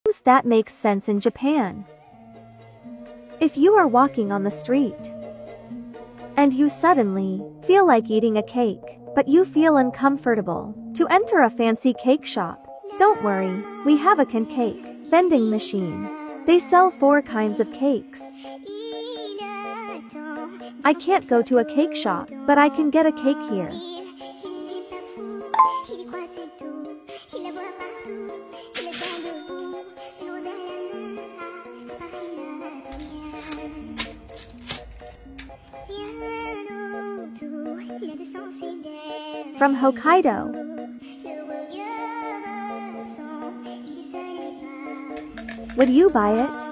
that makes sense in Japan. If you are walking on the street and you suddenly feel like eating a cake, but you feel uncomfortable to enter a fancy cake shop, don't worry, we have a cake vending machine. They sell 4 kinds of cakes. I can't go to a cake shop, but I can get a cake here. From Hokkaido. Would you buy it?